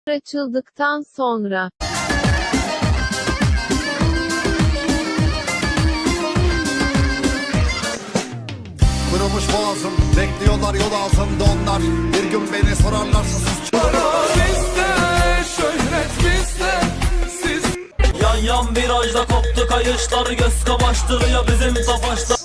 açıldıktan sonra kurumuş boğazım, bekliyorlar yol ağzında onlar. Bir gün beni sorarlarsa sus. Bizde şöhret bizde, siz yan yan virajda koptu kayışlar, göz kamaştırıyor bizim tofaşlar.